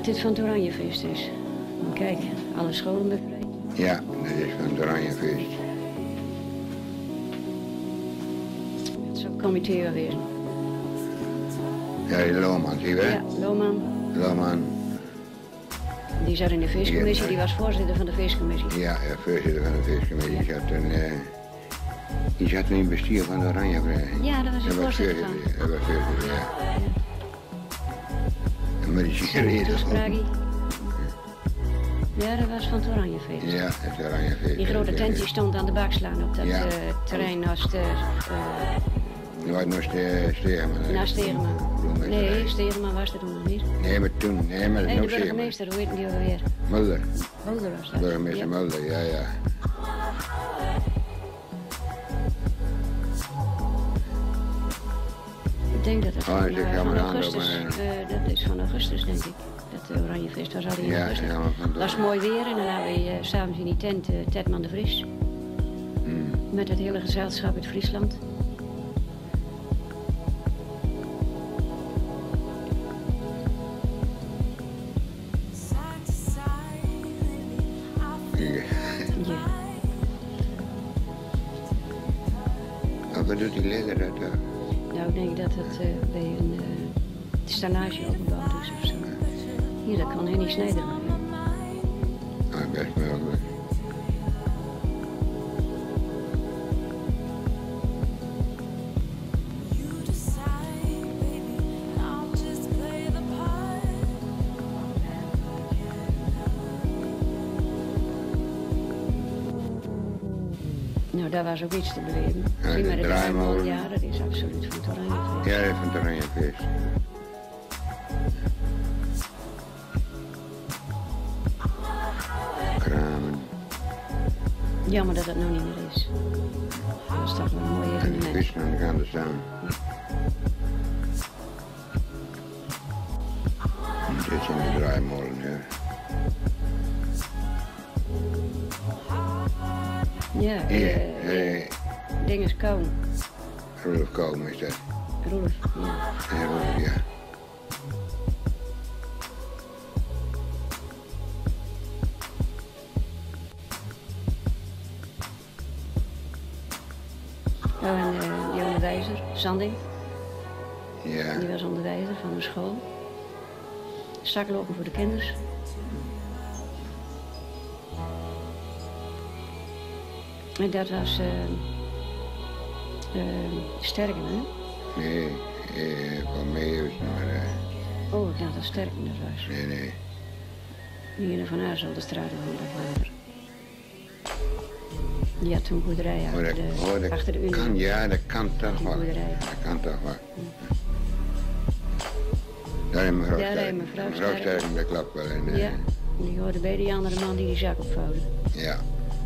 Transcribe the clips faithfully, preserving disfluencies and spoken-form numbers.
Dat dit van het Oranjefeest is. Kijk, alle scholen bevrijd. Ja, dat is van het Oranjefeest. Het is ook comité geweest. Ja, die Lohman, zie je wel? Ja, Lohman. Lohman. Die zat in de feestcommissie, die was voorzitter van de feestcommissie. Ja, ja, voorzitter van de feestcommissie. Die zat een, uh, die zat in het bestuur van de Oranjevereniging. Ja, dat was de voorzitter van. Dat was voorzitter, ja. Maar die sigaretten. Toespraak. Ja, dat was van het Oranjefeest. Ja, het Oranjefeest. Die grote tent die stond aan de bakslaan op dat ja. uh, terrein naast de... Uh, Nooit nog Stegerman. Naast Stegerman. Nee, Stegerman was er toen nog niet. Nee, maar toen, nee, maar nee, nog de burgemeester, hoe heet die alweer? Mulder. Mulder was dat. Burgemeester ja. Mulder, ja, ja. Ik denk dat het oh, van, uh, van aan augustus, uh, dat is van augustus denk ik. Dat uh, Oranjefeest was al in ja, augustus. Ja, het was mooi weer en dan hadden we uh, samen in die tent uh, Tedman de Vries. Hmm. Met het hele gezelschap uit Friesland. Ja. Oh, wat doet die leger dat daar? Nou, ik denk dat het uh, bij een uh, stallage opgebouwd is of zo. Hier, dat kan Henny Snijder nog. Ah, best mogelijk. Nou, daar was ook iets te beleven. Ja, Zie maar de draaimolen. draaimolen. Ja, dat is absoluut van het Oranjefeest. Ja, dat is van het Oranjefeest. Kramen. Jammer dat het nou niet meer is. Dat is toch wel een mooi En de evenement. vissen aan de kant staan. En dit zijn de draaimolen, ja. Ja, Hier, uh, eh, ding is kou. Rolf Komen is dat. Rolf, ja. Ja, Rolf, ja. Oh, en uh, die onderwijzer, Sanding, Ja. die was onderwijzer van een school. Zaklopen voor de kinders. En dat was uh, uh, Sterken, hè? Nee, eh, van mij is het maar. Uh, Oh, ik dacht dat Sterken dat was. nee, nee. Die in de Van Aarzel de straat van de vader. Die had toen boerderij Oh, achter dat, de, oh, dat achter de Unie. kan, ja, dat kan toch Die wel. boerderij. Dat kan toch wel. Daar in mevrouw Daar Sterk. in mevrouw Mevrouw Sterk. Sterk, dat klopt wel. En, uh, Ja, die hoorde bij die andere man die die zak opvouwde. Ja.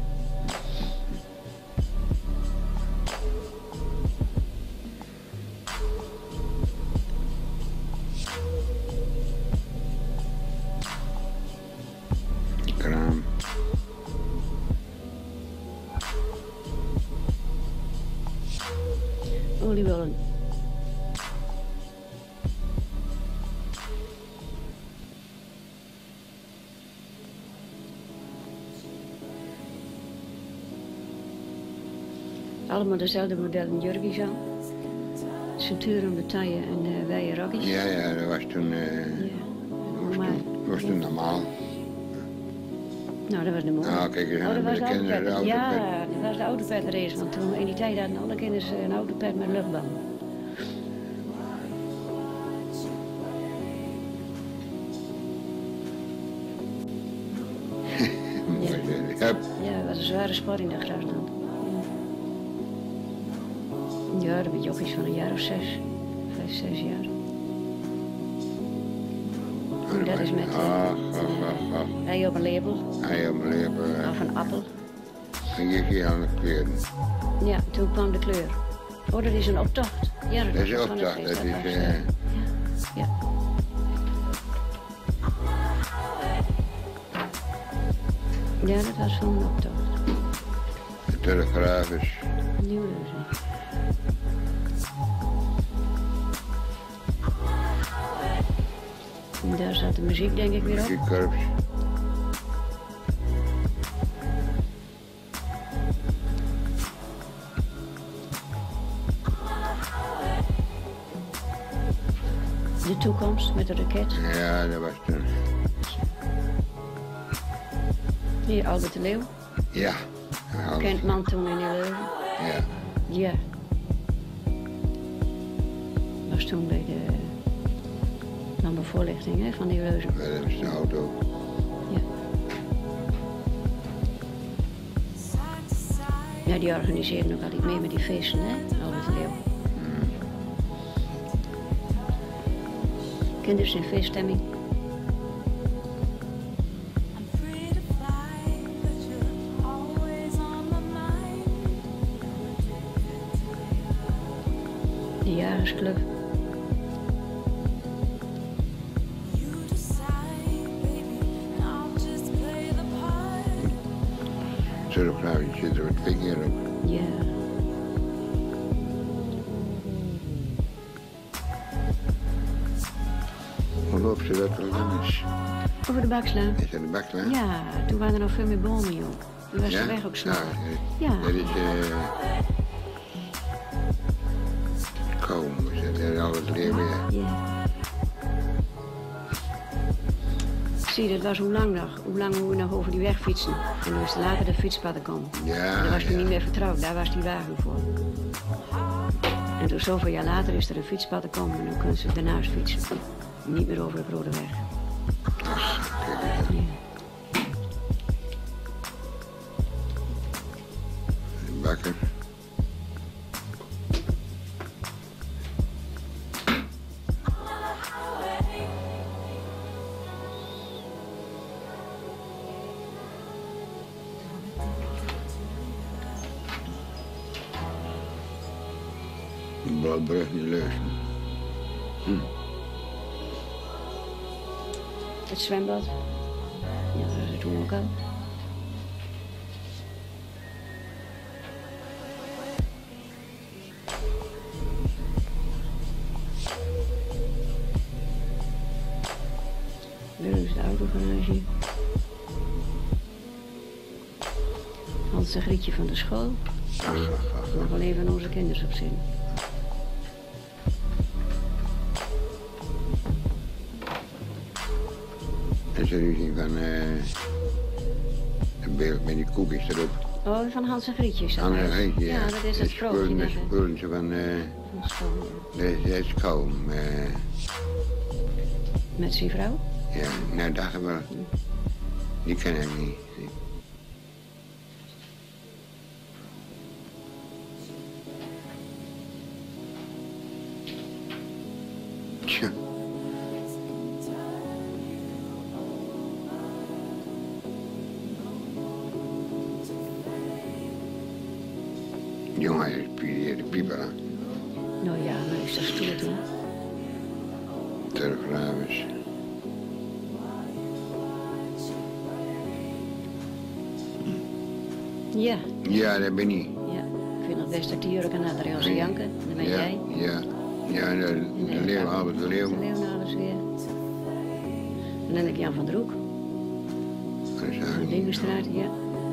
Kraam. Oliebollen. Allemaal dezelfde modellen jurkjes aan. Centuren, betaille en uh, wijde rokjes. Ja, ja, dat was toen, uh, Ja. was Maar, toen, was toen normaal. nou, dat was de mooi. Nou, kijk eens Oh, aan dat bij was de de kinderen, de autopet. autopet. Ja, dat was de autopetrace, want toen in die tijd hadden alle kinderen een autopet met luchtband. Mooi, zeg. Hup. Ja, dat was een zware sport in dat grasland. Ja, dat ben je ook iets van een jaar of zes. Vijf, zes jaar. En dat is met Ach, ach, ach, ach. hij op een lepel Hij op mijn lepel. uh, of een appel. En je ziet aan de kleuren. Ja, toen kwam de kleur. Oh, dat is een optocht. Ja, Dat is was een van optocht, het dat feest, is, was, eh, uh, ja. Ja, dat was van een optocht. De telegraaf is. Nieuwleuzen. Daar zat de muziek denk ik weer op. Muziekkorps. De toekomst met de raket. Ja, dat was toen. Hier Albert de Leeuw. Ja. Bekend man toen in Leuven. Ja. Ja. Was toen bij de lampenvoorlichting hè, van die Leuven. Dat is de auto. Ja. Ja, die organiseerden ook altijd mee met die feesten, hè, Albert de Leeuw. Hmm. Kinderen in feeststemming. De jagersclub. Surfluitje zit er wat vinger op. Ja. Hoe loopt ze dat er lang is? Over de bakslaan. Is dat de bakslaan? Ja, toen waren er nog veel meer bomen, joh. Toen was Ja? de weg ook smal. Nou, eh, Ja. Dat is eh komen, dat is al het leven. Ja. Ja. Zie, dat was hoe lang nog. Hoe lang we nog over die weg fietsen. En toen was later de fietspaden komen. Ja, Daar was hij ja. niet meer vertrouwd, daar was die wagen voor. En toen zoveel jaar later is er een fietspad gekomen en dan kunnen ze daarnaast fietsen. Niet meer over de Rode Weg. Ach, kijk eens. Ja. De bakker. De Blauwbrug in Leuven. Hm. Het zwembad. Ja, dat was het toen ook al. Willems de autogarage. Hans en Grietje van de school. Ach, ach, ach. Nog wel een van onze kinderen op zin. En ze nu zien van eh een beeld met die koekjes erop. Oh, van Hans en Grietje is dat. Anne nou? Heetje, Ja, dat is het sprookje. spullen, net, hè. spullen ze van, eh Van de school, ja. dat is, dat is kalm. eh Met zijn vrouw? ja, nou dat wel. Die ken ik niet. Tja. Jongen, hij is de pieper aan. Nou ja, maar is dat stoer toen? Terugravens. Ja, Ja, dat ben ik. ja. Ik vind het best dat die jurk aan Adriaan ze janken. Dan ben Ja, jij. ja. Ja, de, de Nee, leeuw, dat- Albert de Leeuw. De Leeuw na alles weer. En dan heb ik Jan van der Hoek. Dat is Van de eigenlijk- Dingenstraat, ja.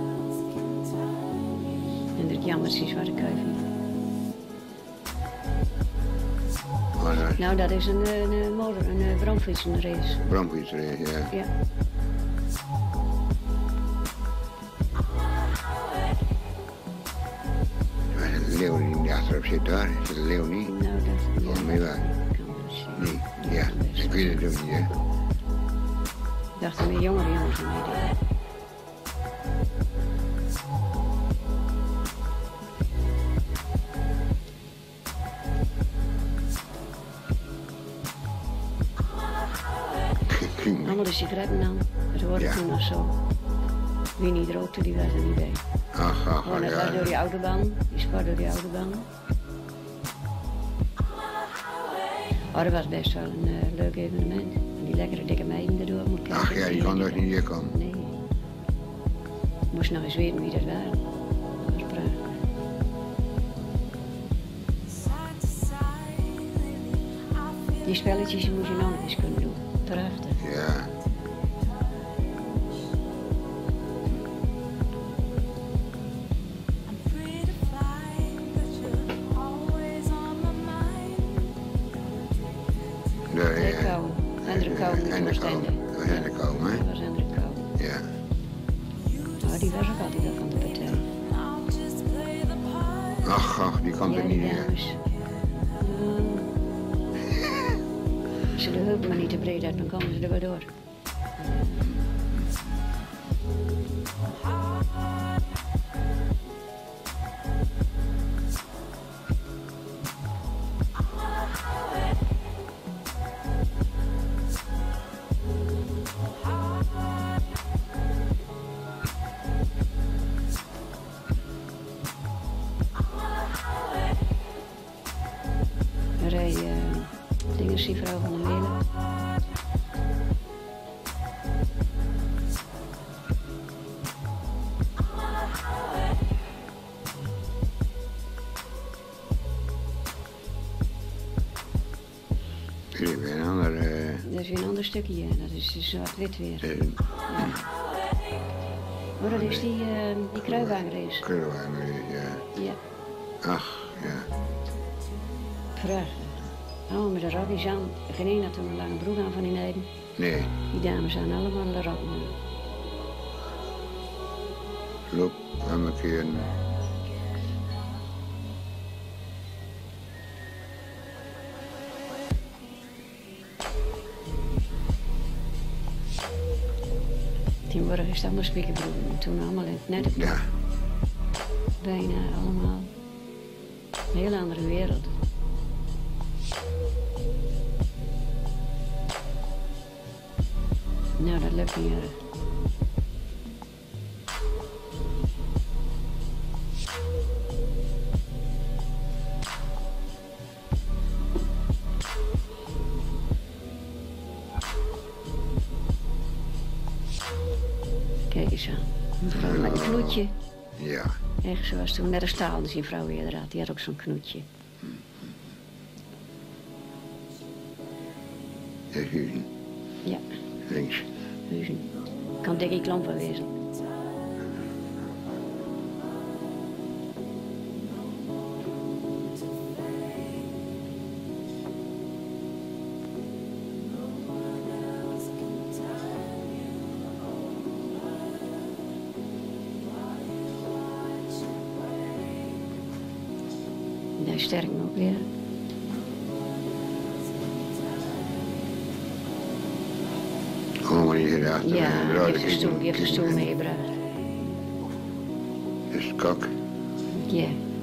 En dat Jan met zijn zwarte kuifje. Maar dat is Nou, dat is een, eh, een, een motor, een uh, bromfiets, een race. brandfietsrace, ja. Ja. Maar de leeuw die niet achterop zit daar, is de leeuw niet? Nou, dat... Ja, Oh, mee waar. kan best zijn. Nee, ja, Kan best ik weet het ook niet, hè. Ik dacht dat meer jongere jongens aan meededen. Allemaal de sigaretten dan. Dat hoorde Ja. toen nog zo. Wie niet rookte, die was er niet bij. Ach, ach, Gewoon, dat was door ja. die autobahn. Die spar door die autobahn. Oh, dat was best wel een uh, leuk evenement. En die lekkere dikke meiden erdoor. Moet kijken. Ach ja, die kan toch niet hier komen. Nee. Ik moest nog eens weten wie dat waren. Dat was prachtig. Die spelletjes die moet je nog eens kunnen doen. Prachtig. Ja. De kou. Hendrik Kou in Hendrik Kou. Oostende. Dat was Hendrik Kou, hè? Dat was Hendrik Kou. Ja. Oh, die was ook altijd ook aan de partij. Ach, ach, die komt Ja, er die niet meer. dames. Ja. Als ze de heup maar niet te breed uit, dan komen ze er wel door. Dan rij je uh, dingen die vrouw van de Melen. Dat is weer een ander... Uh, Dat is weer een ander stukje, ja. Dat is zwart-wit weer. uh, Ja. Maar dat is die, uh, die kruiwagenrace. Kruiwagen, ja. Ja, Ach, ja. prachtig. Allemaal met de rokjes aan. Geen één had toen een lange broek aan van die meiden. Nee, Die dames aan allemaal de rokken aan. loop aan een keer. Tegenwoordig is het allemaal spiekerbroeken. Toen allemaal in het net. Ja. Bijna allemaal. Een hele andere wereld. Nou, dat lukt niet erg. Kijk eens aan. Een vrouw met een knoetje. Ja. Echt zoals toen net een staal die vrouw eerder had. Die had ook zo'n knoetje. Dat is Huizen. Ja, Links. Huizen. Kan Dikkie Klomp wel wezen. Daar sterk me ook weer. Gewoon maar niet gedacht. Ja, die heeft de stoel, die heeft de stoel meegebracht. Dat is kok. Ja.